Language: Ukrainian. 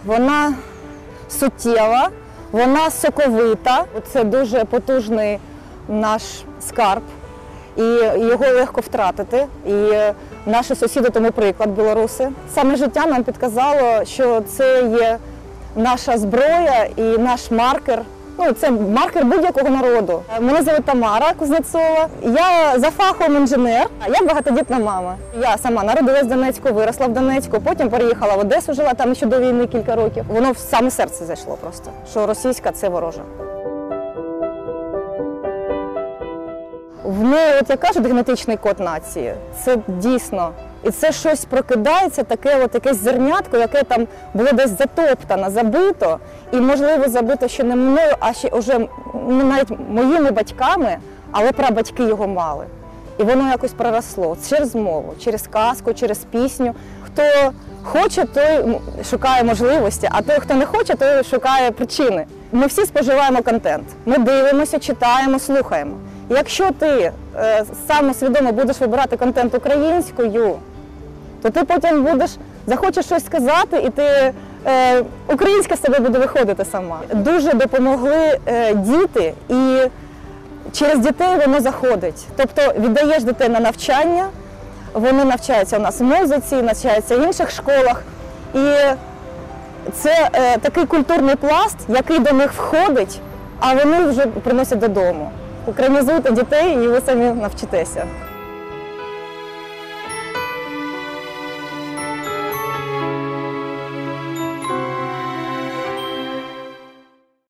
вона суттєва, вона соковита. Це дуже потужний наш скарб, і його легко втратити. І наші сусіди тому приклад, білоруси. Саме життя нам підказало, що це є наша зброя і наш маркер. Це маркер будь-якого народу. Мене звуть Тамара Кузнецова. Я за фахом інженер, а я багатодітна мама. Я сама народилась в Донецьку, виросла в Донецьку, потім переїхала в Одесу, жила там ще до війни кілька років. Воно в саме серце зайшло просто, що російська – це ворожа. В неї, от як кажуть, генетичний код нації. Це дійсно. І це щось прокидається, якесь зернятко, яке там було десь затоптано, забито. І, можливо, забито ще не мною, а ще вже навіть моїми батьками, але прабатьки його мали. І воно якось проросло через мову, через казку, через пісню. Хто хоче, той шукає можливості, а той, хто не хоче, той шукає причини. Ми всі споживаємо контент. Ми дивимося, читаємо, слухаємо. Якщо ти самосвідомо будеш вибирати контент українською, то ти потім захочеш щось сказати, і ти українська з тебе буде виходити сама. Дуже допомогли діти, і через дітей воно заходить. Тобто віддаєш дітей на навчання, вони навчаються у нас в музиці, навчаються в інших школах. І це такий культурний пласт, який до них входить, а вони вже приносять додому. Українізуйте дітей, і ви самі навчитеся.